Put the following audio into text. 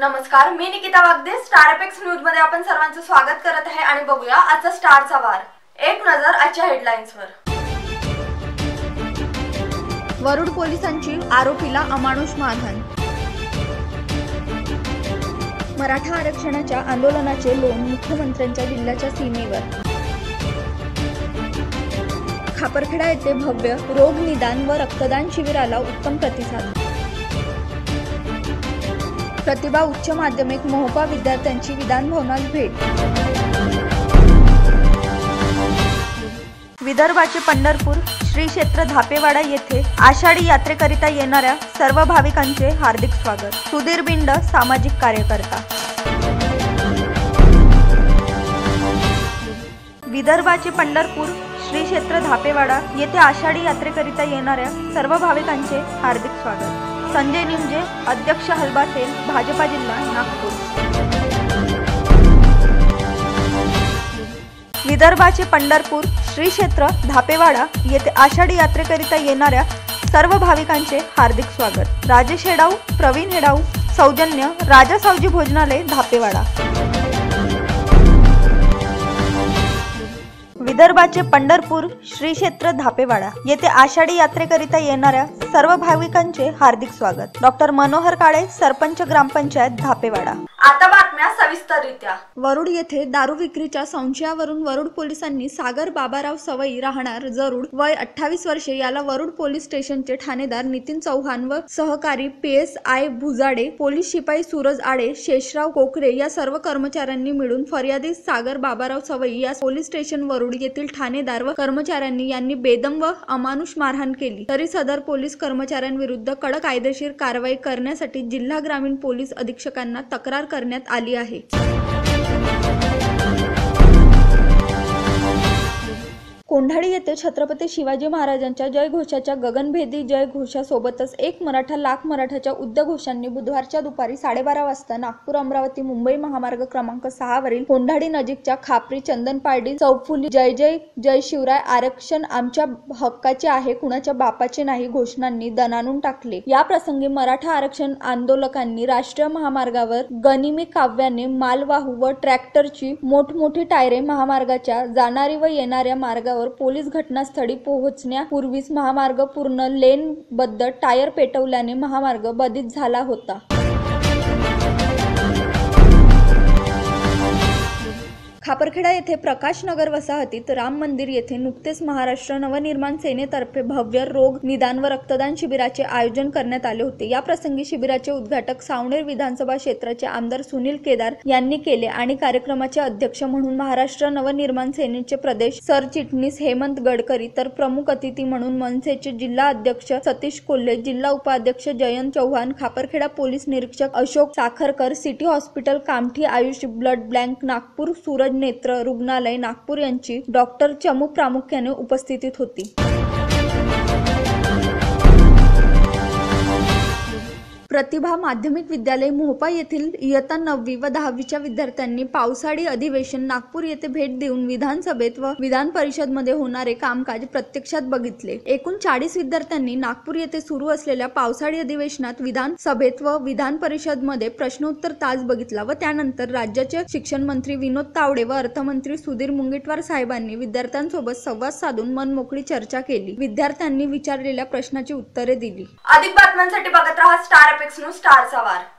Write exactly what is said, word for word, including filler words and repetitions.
नमस्कार, मी Nikita Wagde. Star Apex News मध्ये आपण सर्वांचं स्वागत करत आहे आणि बघूया आजचा स्टारचा वार. एक नजर आजच्या हेडलाईन्सवर. वरुड पोलिसांची आरोपीला अमानुष मारहाण. मराठा आरक्षणाच्या आंदोलनाचे लोण मुख्यमंत्र्यांच्या जिल्ह्याच्या सीमेवर. खापरखेडा येथे भव्य रोग निदान व रक्तदान शिबिराला उत्तम प्रतिसाद. प्रतिभा उच्च माध्यमिक मोहपा विद्यार्थ्यांची विधान भवनात भेट. विदर्भाचे पंढरपूर श्री क्षेत्र धापेवाडा येथे आषाढी यात्रेकरिता येणाऱ्या सर्व भाविकांचे हार्दिक स्वागत. सुधीर बिंड, सामाजिक कार्यकर्ता. विदर्भाचे पंढरपूर श्री क्षेत्र धापेवाडा येथे आषाढी यात्रेकरिता येणाऱ्या सर्व भाविकांचे हार्दिक स्वागत. संजय निमजे, अध्यक्ष हलबा सेल, भाजपा जिल्हा नागपूर. विदर्भाचे पंढरपूर श्री क्षेत्र धापेवाडा येथे आषाढी यात्रेकरिता येणाऱ्या सर्व भाविकांचे हार्दिक स्वागत. राजेश हेडाऊ, प्रवीण हेडाऊ, सौजन्य, राजा सावजी भोजनालय, धापेवाडा. विदर्भाचे पंढरपूर श्री क्षेत्र धापेवाडा येथे आषाढी यात्रेकरिता येणाऱ्या सर्व भाविकांचे हार्दिक स्वागत. डॉक्टर मनोहर काळे, सरपंच ग्रामपंचायत धापेवाडा. आता बातम्या सविस्तररित्या. वरुड येथे दारू विक्रीच्या संशयावरून वरुड पोलिसांनी सागर बाबाराव सवई राहणार जरुड वय अठ्ठावीस वर्षे याला वरुड पोलीस स्टेशनचे ठाणेदार नितीन चव्हाण व सहकारी P S I Bhujade, police शिपाई सूरज आडे, शेषराव कोकरे या सर्व कर्मचाऱ्यांनी मिळून फर्यादी सागर बाबाराव सवई या पोलीस स्टेशन वरुड येथील ठाणेदार व कर्मचाऱ्यांनी यांनी बेदम व अमानुष मारहाण केली. तरी सदर पोलीस कर्मचाऱ्यांविरुद्ध कडक कायदेशीर कारवाई करण्यासाठी जिल्हा ग्रामीण पोलीस अधीक्षकांना तक्रार करण्यात आली आहे. कोंढाळी येथे छत्रपती शिवाजी महाराजांच्या जयघोषाच्या गगनभेदी जयघोषासोबतच एक मराठा लाख मराठाच्या उद्घोषांनी बुधवारच्या दुपारी साडेबारा वाजता नागपूर अमरावती मुंबई महामार्ग क्रमांक सहा वरील कोंढाळी नजीकच्या खापरी चंदनपारडी चौफुली जय जय जय शिवराय आरक्षण आमच्या हक्काचे आहे, कुणाच्या बापाचे नाही घोषणांनी दणाणून टाकले. या प्रसंगी मराठा आरक्षण आंदोलकांनी राष्ट्रीय महामार्गावर गनिमी काव्याने मालवाहू व ट्रॅक्टरची मोठमोठी टायरे महामार्गाच्या जाणारी व येणाऱ्या मार्गावर पोलीस घटनास्थळी पोहोचण्यापूर्वीच महामार्ग पूर्ण लेनबद्ध टायर पेटवल्याने महामार्ग बाधित झाला होता. खापरखेडा येथे प्रकाश नगर वसाहतीत राम मंदिर येथे नुकतेच महाराष्ट्र नवनिर्माण सेनेतर्फे भव्य रोग निदान व रक्तदान शिबिराचे आयोजन करण्यात आले होते. या प्रसंगी शिबिराचे उद्घाटक सावनेर विधानसभा क्षेत्राचे आमदार सुनील केदार यांनी केले आणि कार्यक्रमाचे अध्यक्ष म्हणून महाराष्ट्र नवनिर्माण सेनेचे प्रदेश सरचिटणीस हेमंत गडकरी तर प्रमुख अतिथी म्हणून मनसेचे जिल्हा अध्यक्ष सतीश कोल्हे, जिल्हा उपाध्यक्ष जयंत चव्हाण, खापरखेडा पोलीस निरीक्षक Ashok Sakharkar, city hospital Kamthi Ayush blood bank Nagpur, Suraj नेत्र रुग्णालय नागपूर यांची डॉक्टर चमू प्रामुख्याने उपस्थितीत होती. प्रतिभा माध्यमिक विद्यालय मोहपा येथील इयत्ता नववी व दहावीच्या विद्यार्थ्यांनी पावसाळी अधिवेशन नागपूर येथे भेट देऊन विधानसभेत व विधान परिषद मध्ये होणारे कामकाज प्रत्यक्षात बघितले. एकूण चाळीस विद्यार्थ्यांनी नागपूर येथे सुरू असलेल्या पावसाळी अधिवेशनात विधानसभेत व विधान परिषद मध्ये प्रश्नोत्तर तास बघितला व त्यानंतर राज्याचे शिक्षण मंत्री विनोद तावडे व अर्थमंत्री सुधीर मुनगंटीवार साहेबांनी विद्यार्थ्यांसोबत संवाद साधून मनमोकळी चर्चा केली. विद्यार्थ्यांनी विचारलेल्या प्रश्नाची उत्तरे दिली. अधिक बातम्यांसाठी बघत रहा स्टार एपेक्स न्यूज, स्टारचा वार.